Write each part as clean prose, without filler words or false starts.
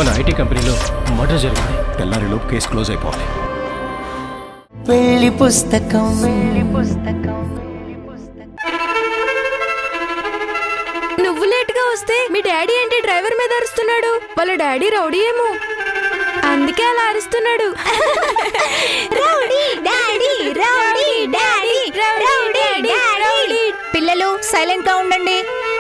మన ఐటీ కంపెనీలో మర్డర్ జరిగింది. తెల్లారిలోపు కేసు క్లోజ్ అయిపోవాలి. పెళ్లి పుస్తకం నువ్వు లేట్గా వస్తే మీ డాడీ ఏంటి డ్రైవర్ మీద అరుస్తున్నాడు? వాళ్ళ డాడీ రౌడీ ఏమో, అందుకే అలా అరుస్తున్నాడు. పిల్లలు సైలెంట్ గా ఉండండి.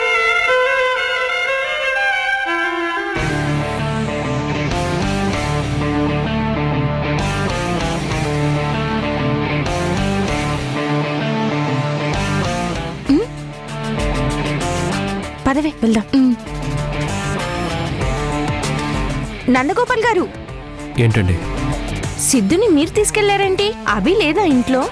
పదవే వెళ్దాం. నందగోపాల్ గారు, ఏంటండి? సిద్ధుని మీరు తీసుకెళ్లారేంటి? అభి లేదా ఇంట్లో?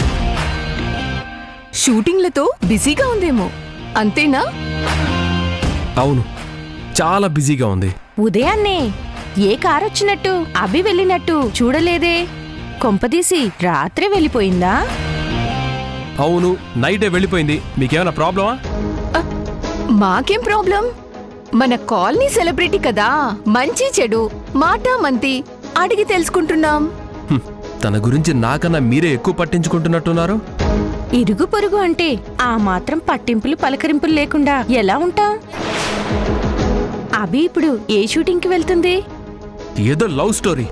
షూటింగ్లతో బిజీగా ఉందేమో, అంతేనా? అవును, చాలా బిజీగా ఉంది. ఉదయాన్నే ఏ కారు వచ్చినట్టు అభి వెళ్ళినట్టు చూడలేదే? కొంపదీసి రాత్రి వెళ్ళిపోయిందా? అవును, నైటే వెళ్ళిపోయింది. మీకేమైనా ప్రాబ్లమా? మాకేం ప్రాబ్లం? మన కాలనీ సెలబ్రిటీ కదా, మంచి చెడు మాట మంతి అడిగి తెలుసుకుంటున్నాం. తన గురించి నాకన్నా మీరే ఎక్కువ పట్టించుకుంటున్నట్టున్నారు. ఇరుగు పొరుగు అంటే ఆ మాత్రం పట్టింపులు పలకరింపులు లేకుండా ఎలా ఉంటాం? అభి ఇప్పుడు ఏ షూటింగ్కి వెళ్తుంది? ఏదో లవ్ స్టోరీ.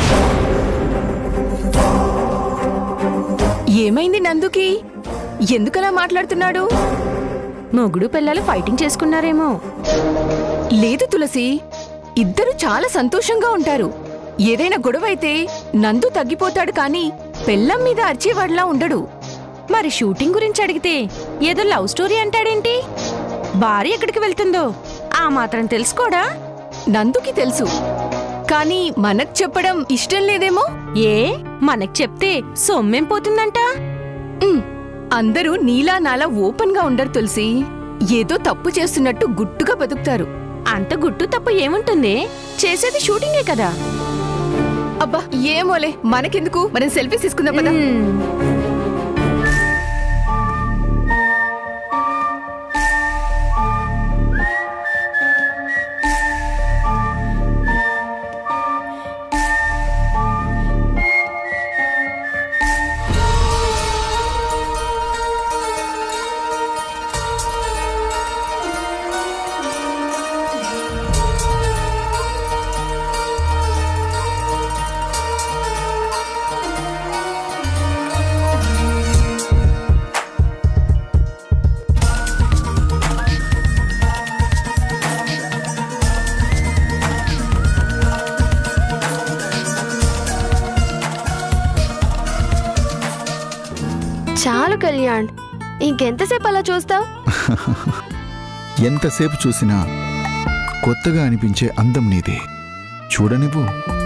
ఏమైంది నందుకి? ఎందుకలా మాట్లాడుతున్నాడు? మొగుడు పిల్లలు ఫైటింగ్ చేసుకున్నారేమో. లేదు తులసి, ఇద్దరు చాలా సంతోషంగా ఉంటారు. ఏదైనా గొడవైతే నందు తగ్గిపోతాడు కానీ పెళ్ళం మీద అరిచేవాడ్లా ఉండడు. మరి షూటింగ్ గురించి అడిగితే ఏదో లవ్ స్టోరీ అంటాడేంటి? భార్య ఎక్కడికి వెళ్తుందో ఆ మాత్రం తెలుసుకోడా? నందుకి తెలుసు, కానీ మనకు చెప్పడం ఇష్టం లేదేమో. ఏ మనకు చెప్తే సొమ్మేం పోతుందంట? అందరూ నీలా నాలా ఓపెన్ గా ఉండరు తులసి. ఏదో తప్పు చేస్తున్నట్టు గుట్టుగా బతుకుతారు. అంత గుట్టు తప్పు ఏముంటుంది? చేసేది షూటింగే కదా. అబ్బా ఏమోలే, మనకెందుకు, మనం సెల్ఫీస్ తీసుకుందాం కదా. చాలు కళ్యాణ్, ఇంకెంతసేపు అలా చూస్తావు? ఎంతసేపు చూసినా కొత్తగా అనిపించే అందం నీదే. చూడనివ్వు.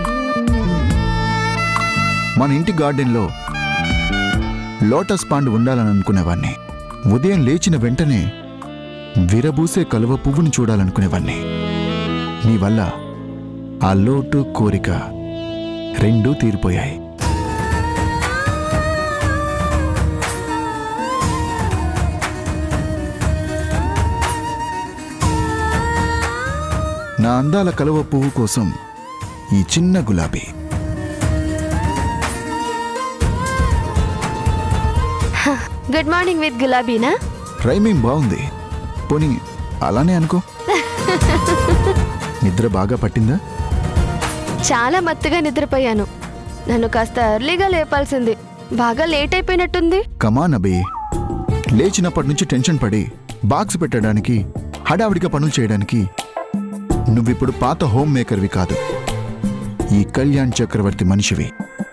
మన ఇంటి గార్డెన్లో లోటస్ పాండ్ ఉండాలని అనుకునేవాణ్ణి. ఉదయం లేచిన వెంటనే విరబూసే కలువ పువ్వుని చూడాలనుకునేవాణ్ణి. నీ వల్ల ఆ లోటు కోరిక రెండూ తీరిపోయాయి. నా అందాల కలువ పువ్వు కోసం ఈ చిన్న గులాబీ. గుడ్ మార్నింగ్ విత్ గులాబీనా? రైమింగ్ బాగుంది. పోనీ అలానే అనుకో. నిద్ర బాగా పట్టిందా? చాలా మత్తుగా నిద్రపోయాను. నన్ను కాస్త ఎర్లీగా లేపాల్సింది. బాగా లేట్ అయిపోయినట్టుంది. కమాన్ అబే, లేచినప్పటి నుంచి టెన్షన్ పడి బాక్స్ పెట్టడానికి, హడావిడిగా పనులు చేయడానికి నువ్విప్పుడు పాత హోమ్ మేకర్వి కాదు, ఈ కళ్యాణ్ చక్రవర్తి మనిషివి.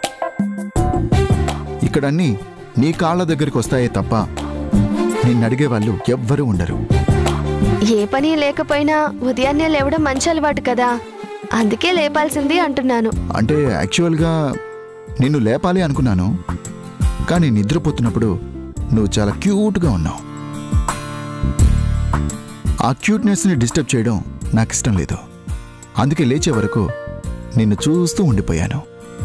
ఇక్కడన్నీ నీ కాళ్ళ దగ్గరికి వస్తాయే తప్ప నిన్నడిగే వాళ్ళు ఎవ్వరూ ఉండరు. ఏ పని లేకపోయినా ఉదయాన్నే లేవడం మంచి అలవాటు కదా, అందుకే లేపాల్సింది అంటున్నాను. అంటే యాక్చువల్గా నిన్ను లేపాలి అనుకున్నాను, కానీ నిద్రపోతున్నప్పుడు నువ్వు చాలా క్యూట్గా ఉన్నావు. ఆ క్యూట్నెస్ని డిస్టర్బ్ చేయడం నాకు ఇష్టం లేదు. అందుకే లేచే వరకు నిన్ను చూస్తూ ఉండిపోయాను.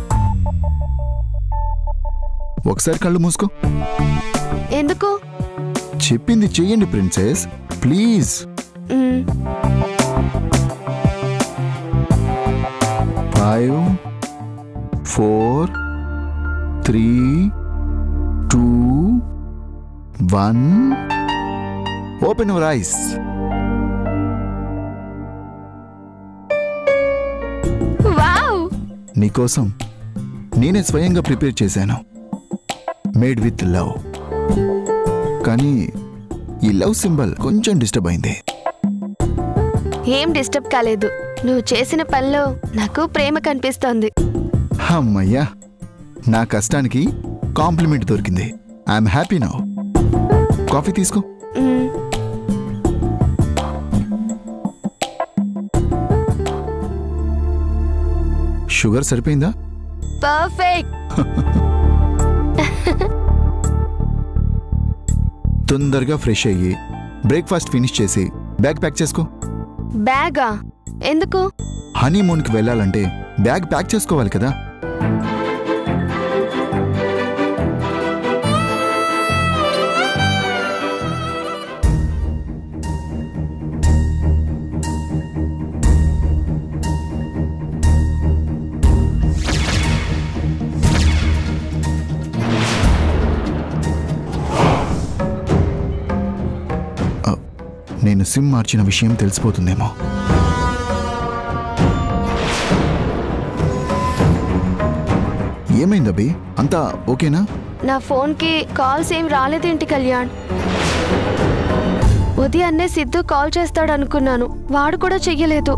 ఒకసారి కళ్ళు మూసుకో. ఎందుకు? చెప్పింది చెయ్యండి princess, please. 5, 4, 3, 2, 1. Open your eyes. Wow! నీకోసం నేనే స్వయంగా ప్రిపేర్ చేశాను. Made with love. కానీ ఈ లవ్ సింబల్ కొంచెం డిస్టర్బ్ అయింది. ఏం డిస్టర్బ్ కాలేదు. నువ్వు చేసిన పనిలో నాకు ప్రేమ కనిపిస్తోంది. అమ్మయ్యా, నా కష్టానికి కాంప్లిమెంట్ దొరికింది. I'm happy now. కాఫీ తీసుకో. షుగర్ సరిపోయిందా? పర్ఫెక్ట్. తొందరగా ఫ్రెష్ అయ్యి బ్రేక్ఫాస్ట్ ఫినిష్ చేసి బ్యాగ్ ప్యాక్ చేసుకో. బ్యాగా? ఎందుకు? హనీమూన్కి వెళ్ళాలంటే బ్యాగ్ ప్యాక్ చేసుకోవాలి కదా. నేను సిమ్ మార్చిన విషయం తెలిసిపోతుందేమో. ఏమైంది అభి? అంతా ఓకేనా? నా ఫోన్కి కాల్స్ ఏం రాలేదేంటి కళ్యాణ్? ఉదయాన్నే సిద్ధు కాల్ చేస్తాడనుకున్నాను, వాడు కూడా చెయ్యలేదు.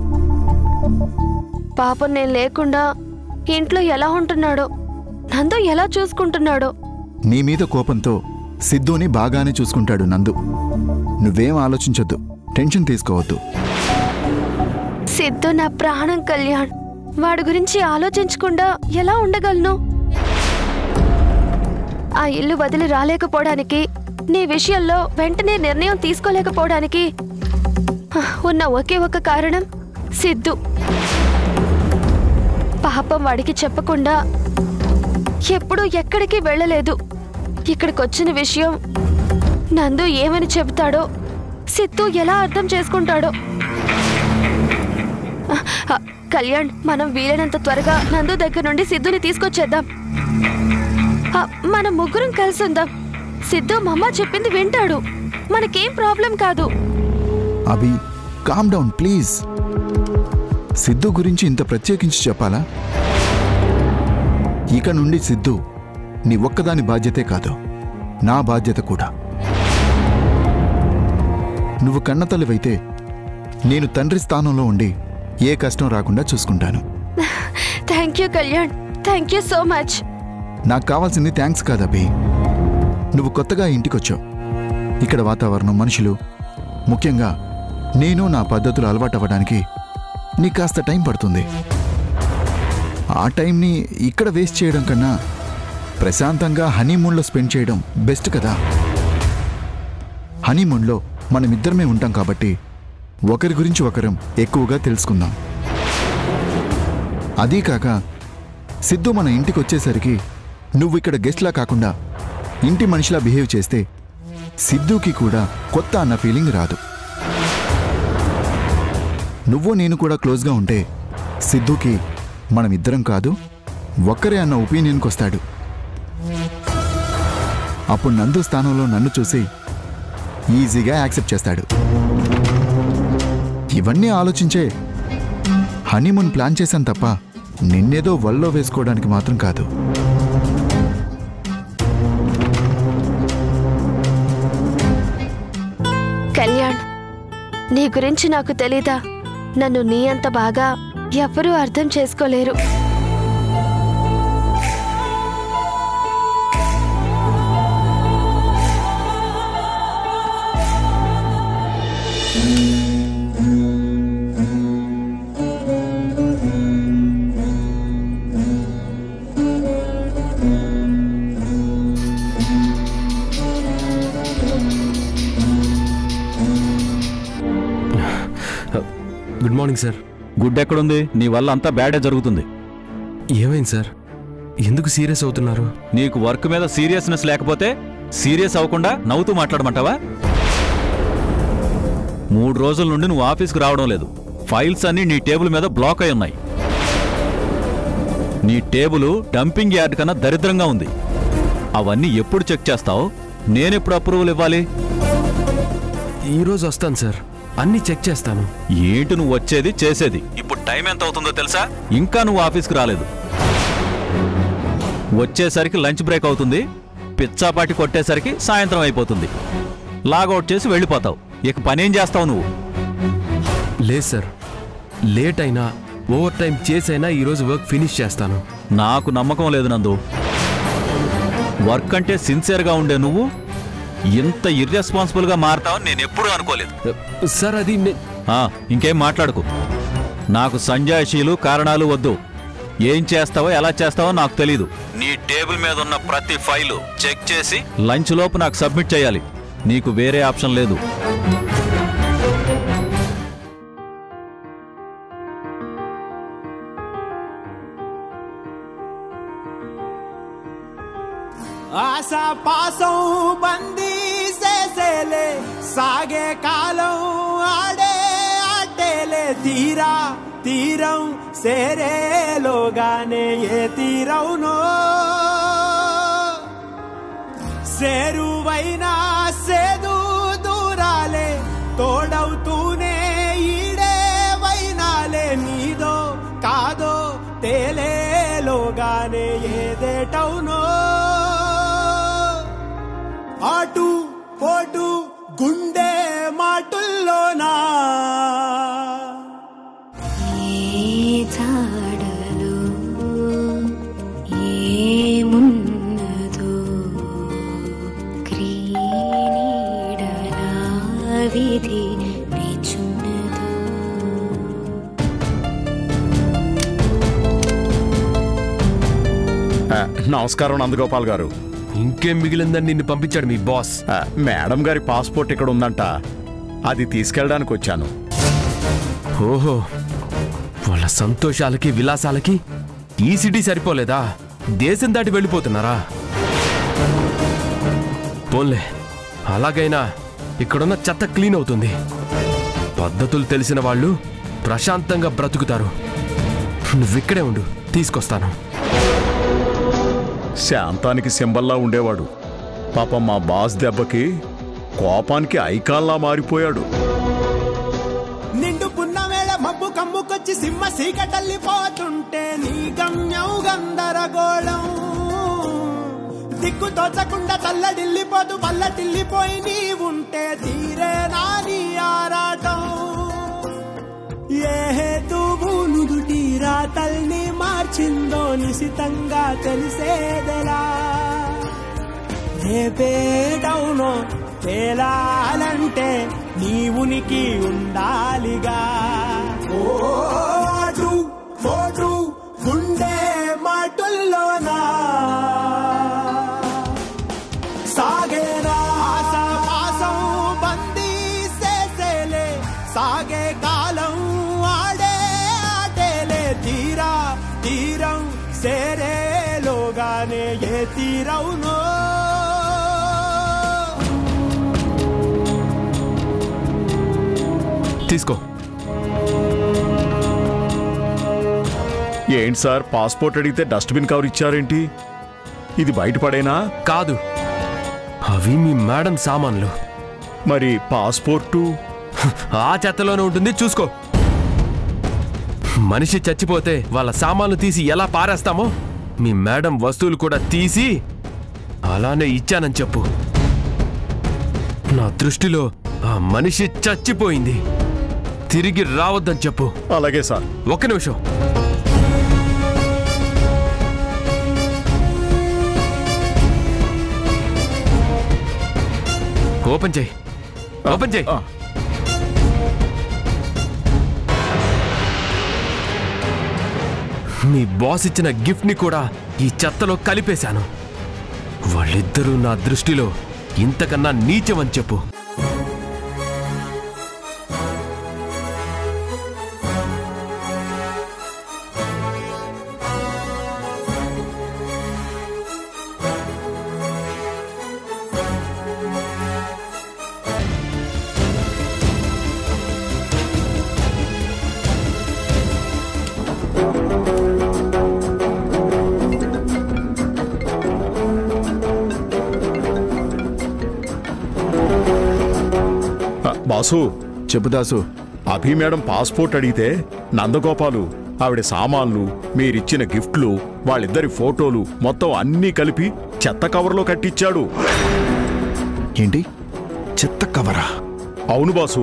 పాపం నేను లేకుండా ఇంట్లో ఎలా ఉంటున్నాడో, నందు ఎలా చూసుకుంటున్నాడో. నీ మీద కోపంతో సిద్ధుని బాగానే చూసుకుంటాడు నందు. నువ్వేం ఆలోచించొద్దు, టెన్షన్ తీసుకోవద్దు. సిద్ధు నా ప్రాణం కళ్యాణ్. వాడి గురించి ఆలోచించకుండా ఎలా ఉండగలను? ఆ ఇల్లు వదిలి రాలేకపోవడానికి, నీ విషయంలో వెంటనే నిర్ణయం తీసుకోలేకపోవడానికి ఉన్న ఒకే ఒక కారణం సిద్ధు. పాపం వాడికి చెప్పకుండా ఎప్పుడూ ఎక్కడికి వెళ్ళలేదు. ఇక్కడికొచ్చిన విషయం నందు ఏమని చెబుతాడో, సిద్ధు ఎలా అర్థం చేసుకుంటాడో. కళ్యాణ్, మనం వీలైనంత త్వరగా నందు దగ్గర నుండి సిద్ధుని తీసుకొచ్చేద్దాం. మనం ముగ్గురం కలిసి ఉందాం. సిద్ధు మమ్మ చెప్పింది వింటాడు. మనకేం ప్రాబ్లం కాదు. Abhi, calm down please. Siddhu గురించి ఇంత ప్రత్యేకించి చెప్పాలా? ఇక నుండి సిద్ధు నీ ఒక్కదాని బాధ్యతే కాదు, నా బాధ్యత కూడా. నువ్వు కన్నతల్లివైతే నేను తండ్రి స్థానంలో ఉండి ఏ కష్టం రాకుండా చూసుకుంటాను. Thank you Kalyan, thank you so much. నాకు కావాల్సింది థ్యాంక్స్ కాదబ్బి. నువ్వు కొత్తగా ఇంటికొచ్చావు. ఇక్కడ వాతావరణం, మనుషులు, ముఖ్యంగా నేను నా పద్ధతులు అలవాటు అవ్వడానికి నీకు కాస్త టైం పడుతుంది. ఆ టైంని ఇక్కడ వేస్ట్ చేయడం కన్నా ప్రశాంతంగా హనీమూన్లో స్పెండ్ చేయడం బెస్ట్ కదా. హనీమూన్లో మనమిద్దరమే ఉంటాం కాబట్టి ఒకరి గురించి ఒకరం ఎక్కువగా తెలుసుకుందాం. అదీ కాక సిద్ధు మన ఇంటికి వచ్చేసరికి నువ్వు ఇక్కడ గెస్ట్లా కాకుండా ఇంటి మనిషిలా బిహేవ్ చేస్తే సిద్ధుకి కూడా కొత్త అన్న ఫీలింగ్ రాదు. నువ్వు నేను కూడా క్లోజ్గా ఉంటే సిద్ధుకి మనమిద్దరం కాదు ఒక్కరే అన్న ఒపీనియన్కి వస్తాడు. అప్పుడు నందు స్థానంలో నన్ను చూసి ఈజీగా యాక్సెప్ట్ చేస్తాడు. ఇవన్నీ ఆలోచించే హనీమూన్ ప్లాన్ చేశాను తప్ప నిన్నేదో వల్లో వేసుకోవడానికి మాత్రం కాదు. కళ్యాణ్, నీ గురించి నాకు తెలీదా? నన్ను నీ అంత బాగా ఎవరూ అర్థం చేసుకోలేరు. Good morning sir. గుడ్ ఎక్కడుంది? నీ వల్ల అంతా బ్యాడే జరుగుతుంది. ఏమైంది సార్? ఎందుకు సీరియస్ అవుతున్నారు? నీకు వర్క్ మీద సీరియస్నెస్ లేకపోతే సీరియస్ అవ్వకుండా నవ్వుతూ మాట్లాడమంటావా? 3 రోజుల నుండి నువ్వు ఆఫీస్కి రావడం లేదు. ఫైల్స్ అన్నీ నీ టేబుల్ మీద బ్లాక్ అయి ఉన్నాయి. నీ టేబుల్ డంపింగ్ యార్డ్ కన్నా దరిద్రంగా ఉంది. అవన్నీ ఎప్పుడు చెక్ చేస్తావు? నేనెప్పుడు అప్రూవల్ ఇవ్వాలి? ఈరోజు వస్తాను సార్, అన్నీ చెక్ చేస్తాను. ఏంటి నువ్వు వచ్చేది చేసేది? ఇప్పుడు టైం ఎంత అవుతుందో తెలుసా? ఇంకా నువ్వు ఆఫీస్కి రాలేదు. వచ్చేసరికి లంచ్ బ్రేక్ అవుతుంది, పిచ్చాపాటి కొట్టేసరికి సాయంత్రం అయిపోతుంది. లాగౌట్ చేసి వెళ్ళిపోతావు. ఇక పనేం చేస్తావు నువ్వు? లేదు సార్, లేట్ అయినా ఓవర్ టైం చేసైనా ఈరోజు వర్క్ ఫినిష్ చేస్తాను. నాకు నమ్మకం లేదు నందు. వర్క్ అంటే సిన్సియర్గా ఉండే నువ్వు ఇంత ఇర్రెస్పాన్సిబుల్గా మారతావని నేను ఎప్పుడూ అనుకోలేదు. సార్ అది ఇంకేం మాట్లాడుకు. నాకు సంజాయిషీలు కారణాలు వద్దు. ఏం చేస్తావో ఎలా చేస్తావో నాకు తెలీదు. నీ టేబుల్ మీద ఉన్న ప్రతి ఫైలు చెక్ చేసి లంచ్ లోపు నాకు సబ్మిట్ చేయాలి. నీకు వేరే ఆప్షన్ లేదు. ఆశా పాసం బందీ చేసేలే సాగే కాలం ఆడే ఆటేలే తీరా తీరం సేరేలోగానే ఏ తీరవునో సేరువైనా సేదు దూరాలే తోడవుతూనే ఈడే వైనాలే నీదో కాదో తేలేలోగానే ఏదేటవునో ఆటు పోటు గుండె మాటుల్లోనా జాడలో ఏమున్నదో క్రీనీడలా విధి నిచున్నదో. నమస్కారం నందగోపాల్ గారు. ఇంకేం మిగిలిందని నిన్ను పంపించాడు మీ బాస్. మేడం గారి పాస్పోర్ట్ ఇక్కడ ఉందంట, అది తీసుకెళ్ళడానికి వచ్చాను. ఓహో, వాళ్ళ సంతోషాలకి విలాసాలకి ఈ సిటీ సరిపోలేదా? దేశం దాటి వెళ్ళిపోతున్నారా? పోన్లే, అలాగైనా ఇక్కడున్న చెత్త క్లీన్ అవుతుంది. పద్ధతులు తెలిసిన వాళ్ళు ప్రశాంతంగా బ్రతుకుతారు. నువ్విక్కడే ఉండు, తీసుకొస్తాను. శాంతానికి సింబల్లా ఉండేవాడు. పాపం మా బాస్ దెబ్బకి కోపానికి ఐకాన్లా మారిపోయాడు. నిండు పున్నమేళ మబ్బు కమ్ముకొచ్చి సింహ సీకటల్లిపోతుంటే నీ గమ్యం గందరగోళం దిక్కు తోచకుండా తల్లడిల్లిపోతూ పల్లటిల్లిపోయి నీ ఉంటే తీరే నాని ఆరాటం. ఏ హేతువు నుదుటి రాతల్ని మార్చిందో నిశితంగా తెలిసేదెలా? రేపేటవునో తేలాలంటే నీ ఉనికి ఉండాలిగా. ఓటు ఓటు గుండె మాటుల్లోనా సాగేనా ఆశా పాసం బందీ చేసేలే సాగే కాలం ఆడే ఆటేలే తీరా తీరం సేరేలోగానే ఏ తీరవునో. తీసుకో. ఏంటి సార్, పాస్పోర్ట్ అడిగితే డస్ట్బిన్ కవర్ ఇచ్చారేంటి? ఇది బయటపడేనా? కాదు, అవి మీ మేడం సామాన్లు. మరి పాస్పోర్టు ఆ చెత్తలోనే ఉంటుంది, చూసుకో. మనిషి చచ్చిపోతే వాళ్ళ సామాన్లు తీసి ఎలా పారేస్తామో మీ మేడం వస్తువులు కూడా తీసి అలానే ఇచ్చానని చెప్పు. నా దృష్టిలో ఆ మనిషి చచ్చిపోయింది, తిరిగి రావద్దని చెప్పు. అలాగే సార్. ఒక్క నిమిషం. ఓపెన్ చేయి, ఓపెన్ చేయి. మీ బాస్ ఇచ్చిన గిఫ్ట్ ని కూడా ఈ చెత్తలో కలిపేశాను. వాళ్ళిద్దరూ నా దృష్టిలో ఇంతకన్నా నీచమని చెప్పు. బాసు, చెప్పు దాసు. అభి మేడం పాస్పోర్ట్ అడిగితే నందగోపాలు ఆవిడ సామాన్లు, మీరిచ్చిన గిఫ్ట్లు, వాళ్ళిద్దరి ఫోటోలు మొత్తం అన్నీ కలిపి చెత్త కవర్లో కట్టించాడు. ఏంటి, చెత్త కవరా? అవును బాసు.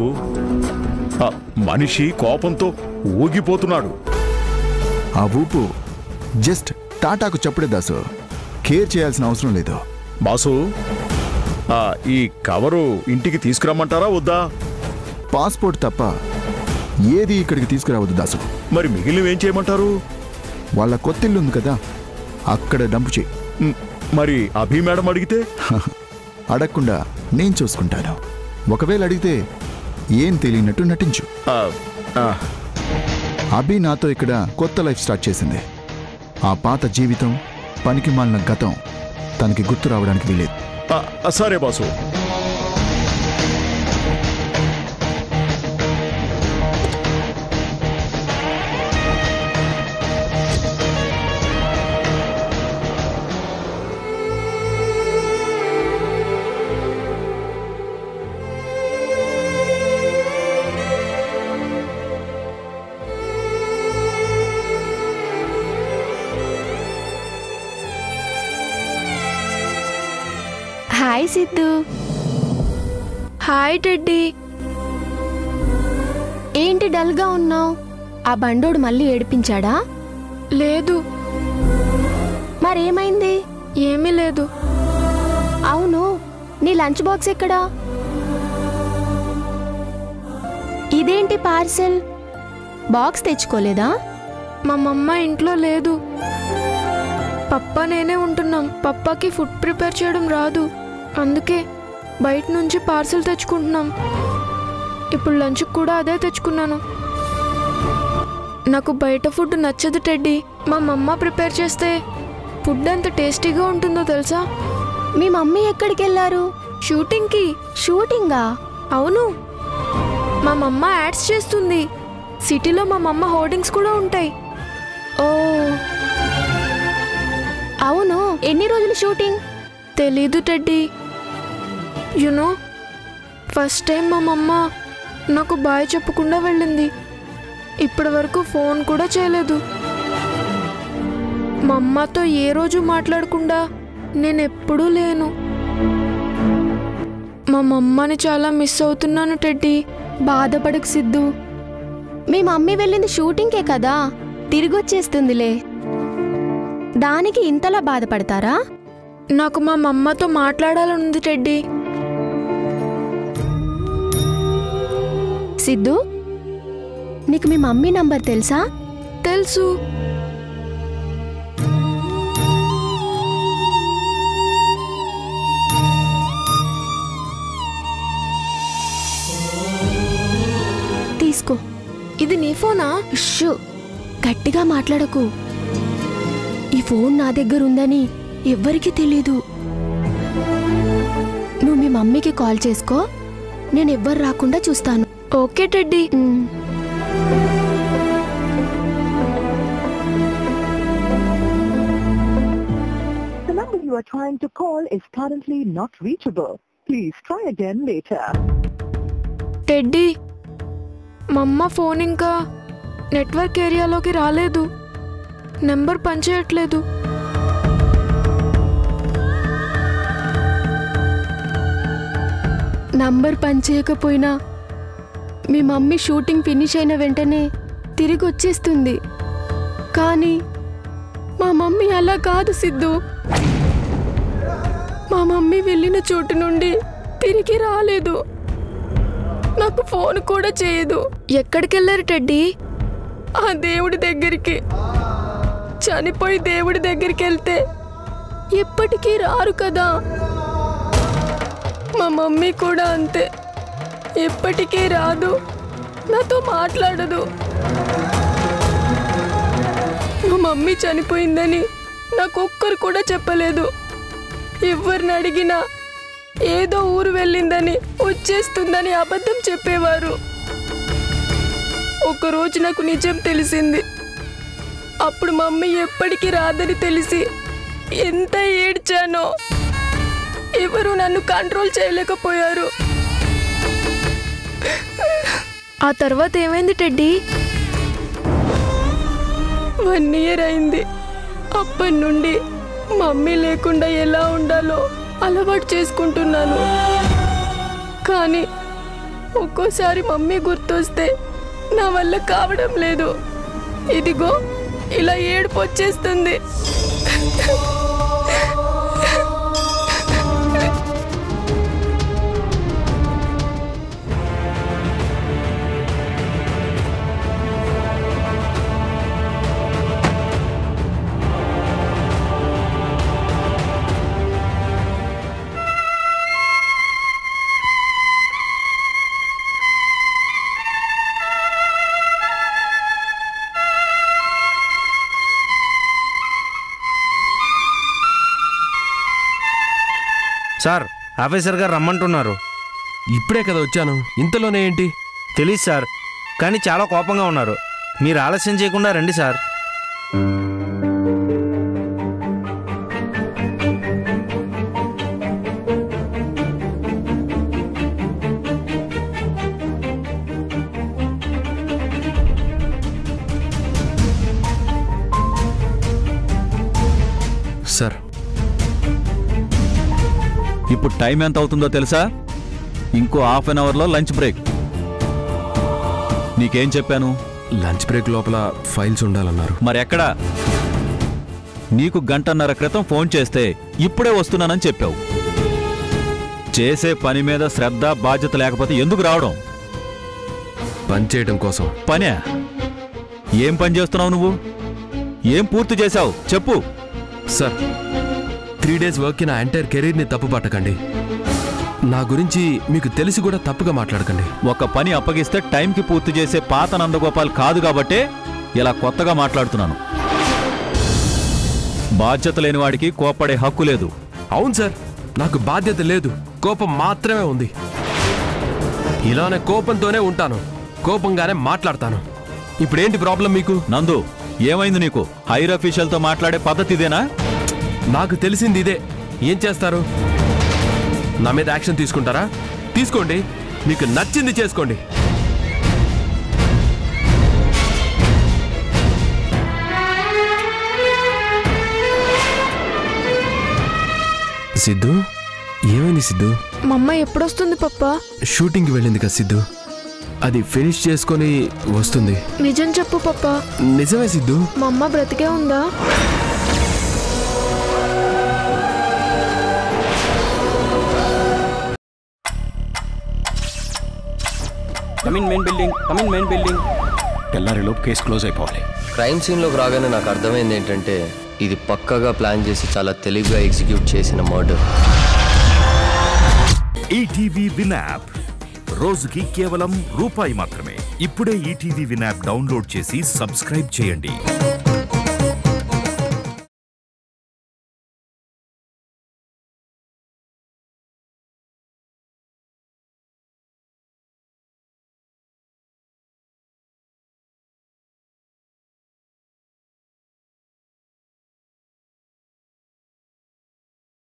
మనిషి కోపంతో ఊగిపోతున్నాడు. ఆ ఊపు జస్ట్ టాటాకు చెప్పుడే దాసు. కేర్ చేయాల్సిన అవసరం లేదు. బాసు, ఈ కవరు ఇంటికి తీసుకురమ్మంటారా వద్దా? పాస్పోర్ట్ తప్ప ఏది ఇక్కడికి తీసుకురావద్దు దాసు. మరి మిగిలినవేం చేయమంటారు? వాళ్ళ కొత్తిల్లు ఉంది కదా, అక్కడ డంపు చేయి. మరి అభి మేడం అడిగితే? అడగకుండా నేను చూసుకుంటాను. ఒకవేళ అడిగితే ఏం తెలియనట్టు నటించు. అభి నాతో ఇక్కడ కొత్త లైఫ్ స్టార్ట్ చేసింది. ఆ పాత జీవితం, పనికి మాలిన గతం తనకి గుర్తు రావడానికి వీలేదు. సరే boss. Hi Siddhu. Hi Teddy. ఏంటి డల్గా ఉన్నావు? ఆ బండోడు మళ్ళీ ఏడిపించాడా? లేదు. మరేమైంది? ఏమీ లేదు. అవును, నీ లంచ్ బాక్స్ ఎక్కడా? ఇదేంటి పార్సెల్? బాక్స్ తెచ్చుకోలేదా? మా మమ్మ ఇంట్లో లేదు. పప్పా నేనే ఉంటున్నాం. పప్పాకి ఫుడ్ ప్రిపేర్ చేయడం రాదు. అందుకే బయట నుంచి పార్సెల్ తెచ్చుకుంటున్నాం. ఇప్పుడు లంచ్కి కూడా అదే తెచ్చుకున్నాను. నాకు బయట ఫుడ్ నచ్చదు టెడ్డీ. మా మమ్మ ప్రిపేర్ చేస్తే ఫుడ్ ఎంత టేస్టీగా ఉంటుందో తెలుసా? మీ మమ్మీ ఎక్కడికి వెళ్ళారు? షూటింగ్కి. షూటింగా? అవును, మా మమ్మ యాడ్స్ చేస్తుంది. సిటీలో మా మమ్మ హోర్డింగ్స్ కూడా ఉంటాయి. ఓ అవును, ఎన్ని రోజులు షూటింగ్? తెలీదు టెడ్డీ. యునో, ఫస్ట్ టైం మా మమ్మ నాకు బాయ్ చెప్పకుండా వెళ్ళింది. ఇప్పటి వరకు ఫోన్ కూడా చేయలేదు. మా అమ్మతో ఏ రోజు మాట్లాడకుండా నేనెప్పుడూ లేను. మా మమ్మని చాలా మిస్ అవుతున్నాను టెడ్డీ. బాధపడకు సిద్ధు. మీ మమ్మీ వెళ్ళింది షూటింగ్కే కదా, తిరిగొచ్చేస్తుందిలే. దానికి ఇంతలా బాధపడతారా? నాకు మా మమ్మతో మాట్లాడాలనుంది టెడ్డీ. సిద్ధు, నీకు మీ మమ్మీ నంబర్ తెలుసా? తెలుసు. తీసుకో. ఇది నీ ఫోనా? షూ, గట్టిగా మాట్లాడకు. ఈ ఫోన్ నా దగ్గర ఉందని ఎవ్వరికీ తెలీదు. నువ్వు మీ మమ్మీకి కాల్ చేసుకో, నేను ఎవ్వరు రాకుండా చూస్తాను. Okay Teddy. The number you are trying to call is currently not reachable. Please try again later. Teddy, మా అమ్మ ఫోన్ ఇంకా నెట్వర్క్ ఏరియాలోకి రాలేదు. నెంబర్ పనిచేయట్లేదు. నంబర్ పనిచేయకపోయినా మీ మమ్మీ షూటింగ్ ఫినిష్ అయిన వెంటనే తిరిగి వచ్చేస్తుంది. కానీ మా మమ్మీ అలా కాదు సిద్ధు. మా మమ్మీ వెళ్ళిన చోటు నుండి తిరిగి రాలేదు. నాకు ఫోన్ కూడా చేయదు. ఎక్కడికి వెళ్ళారు టెడ్డీ? ఆ దేవుడి దగ్గరికి. చనిపోయి దేవుడి దగ్గరికి వెళ్తే ఎప్పటికీ రారు కదా. మా మమ్మీ కూడా అంతే, ఎప్పటికీ రాదు, నాతో మాట్లాడదు. మా మమ్మీ చనిపోయిందని నాకు ఒక్కరు కూడా చెప్పలేదు. ఎవరిని అడిగినా ఏదో ఊరు వెళ్ళిందని, వచ్చేస్తుందని అబద్ధం చెప్పేవారు. ఒకరోజు నాకు నిజం తెలిసింది. అప్పుడు మమ్మీ ఎప్పటికీ రాదని తెలిసి ఎంత ఏడ్చానో. ఎవరు నన్ను కంట్రోల్ చేయలేకపోయారు. ఆ తర్వాత ఏమైంది టెడ్డీ? 1 year అయింది. అప్పటి నుండి మమ్మీ లేకుండా ఎలా ఉండాలో అలవాటు చేసుకుంటున్నాను. కానీ ఒక్కోసారి మమ్మీ గుర్తొస్తే నా వల్ల కావడం లేదు. ఇదిగో ఇలా ఏడుపు వచ్చేస్తుంది. సార్, ఆఫీసర్ గారు రమ్మంటున్నారు. ఇప్పుడే కదా వచ్చాను, ఇంతలోనే ఏంటి? తెలీదు సార్, కానీ చాలా కోపంగా ఉన్నారు. మీరు ఆలస్యం చేయకుండా రండి సార్. సార్, ఇప్పుడు టైం ఎంత అవుతుందో తెలుసా? ఇంకో ½ an hourలో లంచ్ బ్రేక్. నీకేం చెప్పాను? లంచ్ బ్రేక్ లోపల ఫైల్స్ ఉండాలన్నారు. మరి ఎక్కడా? నీకు 1.5 గంటల క్రితం ఫోన్ చేస్తే ఇప్పుడే వస్తున్నానని చెప్పావు. చేసే పని మీద శ్రద్ధ బాధ్యత లేకపోతే ఎందుకు రావడం? పని చేయడం కోసం. పనే? ఏం పని చేస్తున్నావు నువ్వు? ఏం పూర్తి చేశావు చెప్పు. సార్, 3 days వర్క్ నా ఎంటైర్ కెరీర్ని తప్పు పట్టకండి. నా గురించి మీకు తెలిసి కూడా తప్పుగా మాట్లాడకండి. ఒక పని అప్పగిస్తే టైంకి పూర్తి చేసే పాత నందగోపాల్ కాదు కాబట్టే ఇలా కొత్తగా మాట్లాడుతున్నాను. బాధ్యత లేని వాడికి కోపడే హక్కు లేదు. అవును సార్, నాకు బాధ్యత లేదు, కోపం మాత్రమే ఉంది. ఇలానే కోపంతోనే ఉంటాను, కోపంగానే మాట్లాడతాను. ఇప్పుడేంటి ప్రాబ్లం మీకు? నందు, ఏమైంది నీకు? హైర్ అఫీషియల్తో మాట్లాడే పద్ధతి ఇదేనా? నాకు తెలిసింది ఇదే. ఏం చేస్తారు? నా మీద యాక్షన్ తీసుకుంటారా? తీసుకోండి, మీకు నచ్చింది చేసుకోండి. సిద్ధు, ఏమైంది సిద్ధు? మా అమ్మ ఎప్పుడొస్తుంది పప్పా? షూటింగ్కి వెళ్ళింది కదా సిద్ధు, అది ఫినిష్ చేసుకొని వస్తుంది. నిజం చెప్పు పప్పా. నిజమే సిద్ధు. మా అమ్మ బ్రతికే ఉందా? Main building. తెల్లారిలోపు కేసు క్లోజ్ అయిపోవాలి. క్రైమ్ సీన్లోకి రాగానే నాకు అర్థమైంది ఏంటంటే ఇది పక్కగా ప్లాన్ చేసి చాలా తెలివిగా ఎగ్జిక్యూట్ చేసిన మర్డర్. ఈటీవీ విన్ యాప్ రోజుకి కేవలం ₹1 మాత్రమే. ఇప్పుడే ఈటీవీ విన్ యాప్ డౌన్లోడ్ చేసి సబ్స్క్రైబ్ చేయండి.